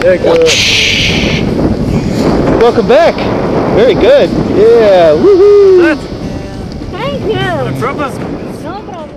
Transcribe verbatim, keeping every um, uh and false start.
Very good. Welcome back. Very good. Yeah. Woohoo. Thank you. No problem. No problem.